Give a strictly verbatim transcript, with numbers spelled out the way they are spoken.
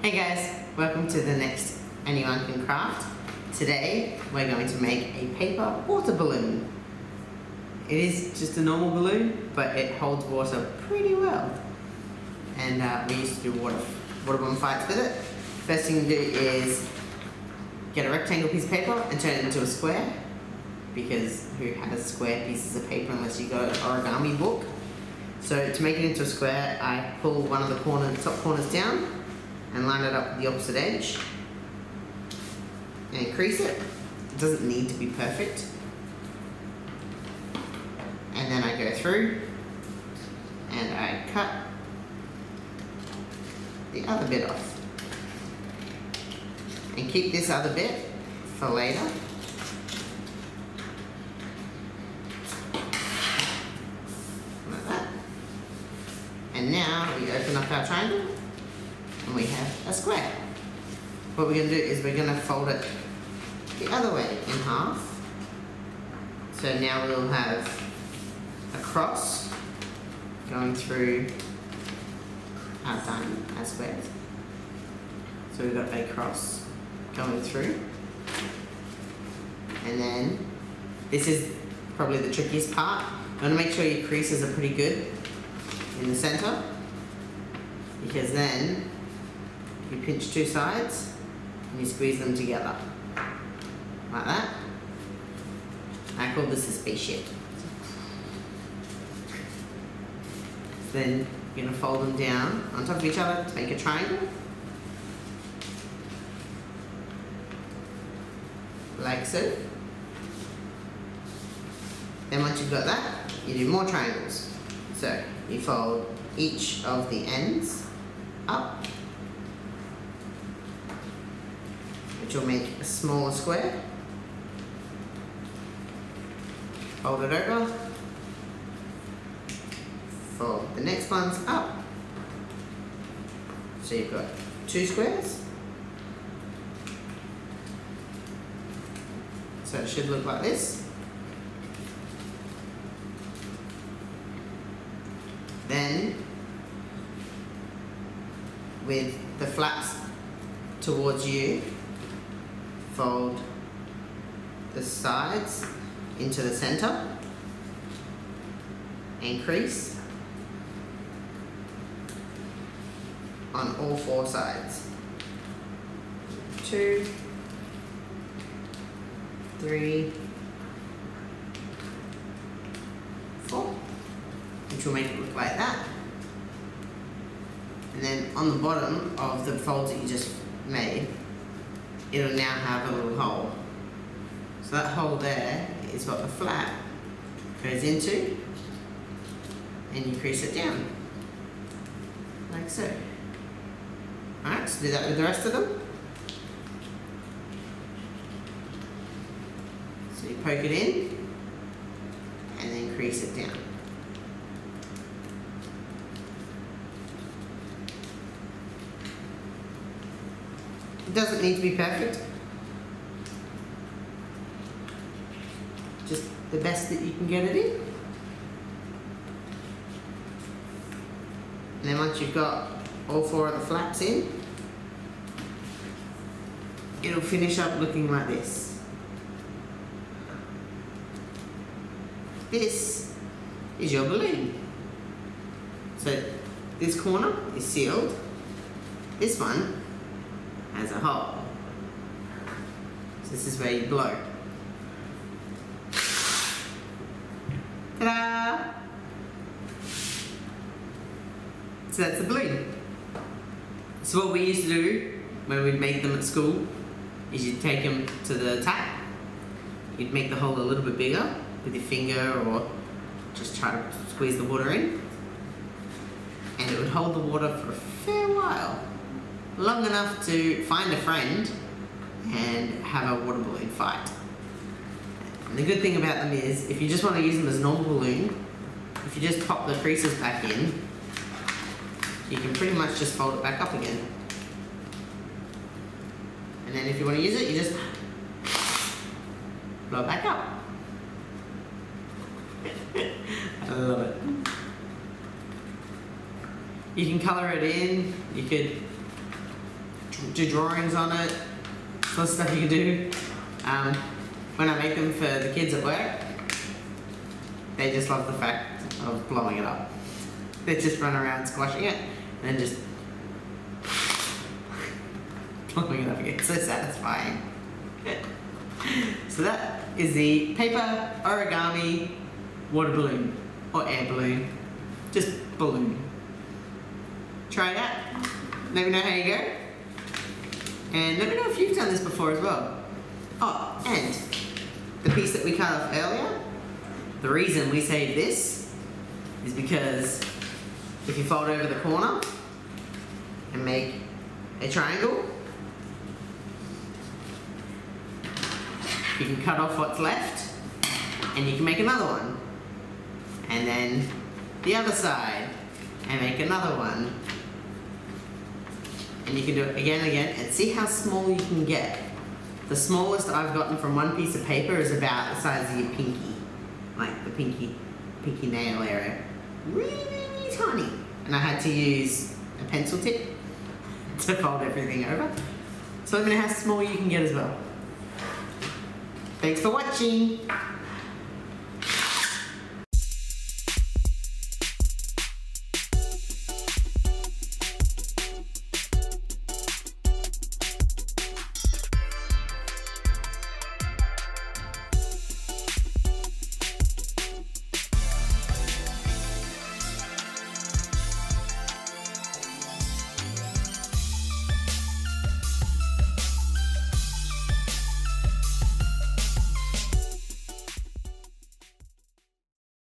Hey guys, welcome to the next Anyone Can Craft. Today we're going to make a paper water balloon. It is just a normal balloon, but it holds water pretty well. And uh, we used to do water, water bomb fights with it. First thing to do is get a rectangle piece of paper and turn it into a square, because who has square pieces of paper unless you got an origami book? So to make it into a square, I pull one of the corner, top corners down and line it up with the opposite edge and crease it. It doesn't need to be perfect. And then I go through and I cut the other bit off and keep this other bit for later. Like that. And now we open up our triangle and we have a square. What we're going to do is we're going to fold it the other way in half. So now we'll have a cross going through our diamond, our squares. So we've got a cross going through. And then this is probably the trickiest part. You want to make sure your creases are pretty good in the center, because then you pinch two sides and you squeeze them together like that. I call this a spaceship. Then you're going to fold them down on top of each other to make a triangle, like so. Then once you've got that, you do more triangles. So you fold each of the ends up, which will make a smaller square. Fold it over. Fold the next ones up. So you've got two squares. So it should look like this. Then, with the flaps towards you, fold the sides into the center and crease on all four sides. Two, three, four, which will make it look like that. And then on the bottom of the folds that you just made, it'll now have a little hole. So that hole there is what the flap goes into, and you crease it down, like so. Alright, so do that with the rest of them. So you poke it in, and then crease it down. It doesn't need to be perfect. Just the best that you can get it in. And then once you've got all four of the flaps in, it'll finish up looking like this. This is your balloon. So this corner is sealed. This one has a hole. So this is where you blow. Ta-da! So that's the balloon. So what we used to do when we'd make them at school is you'd take them to the tap, you'd make the hole a little bit bigger with your finger, or just try to squeeze the water in, and it would hold the water for a fair while, long enough to find a friend and have a water balloon fight. And the good thing about them is, if you just want to use them as a normal balloon, if you just pop the creases back in, you can pretty much just fold it back up again. And then if you want to use it, you just blow it back up. I love it. You can colour it in, you could do drawings on it, sort of stuff you can do. Um, when I make them for the kids at work, they just love the fact of blowing it up. They just run around squashing it and then just blowing it up again. It's so satisfying. So that is the paper origami water balloon or air balloon. Just balloon. Try it out. Let me know how you go. And let me know if you've done this before as well. Oh, and the piece that we cut off earlier, the reason we saved this is because if you fold over the corner and make a triangle, you can cut off what's left and you can make another one. And then the other side and make another one. And you can do it again and again and see how small you can get. The smallest I've gotten from one piece of paper is about the size of your pinky. Like the pinky, pinky nail area. Really, really tiny. And I had to use a pencil tip to fold everything over. So let me know how small you can get as well. Thanks for watching.